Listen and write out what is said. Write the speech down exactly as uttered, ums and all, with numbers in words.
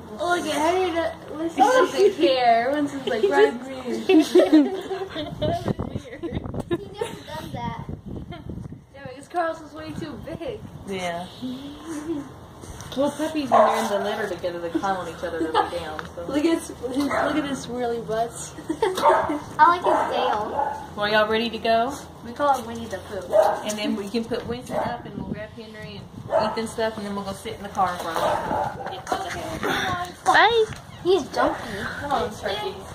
Look at Henry. Lucy doesn't care. Winston's like bright green. He never done that. Yeah, because Carlos was way too big. Yeah. Well, puppies, when they're in the litter together, they climb on each other to lay down. So. Look at his, look at his swirly butts. I like his tail. Well, y'all ready to go? We call it Winnie the Pooh. And then we can put Winston up, and we'll grab Henry and Ethan stuff, and then we'll go sit in the car in front of him. Bye. He's jumpy. Come on, turkeys.